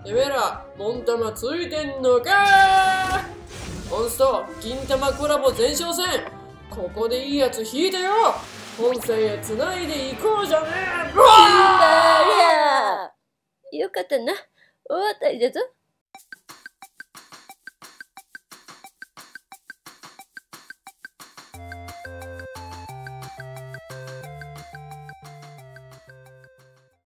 てめえら、モンタマついてんのかー。モンスト、銀玉コラボ前哨戦。ここでいいやつ引いてよ。本戦へ繋いでいこうじゃねえ。 よかったな。大当たりだぞ。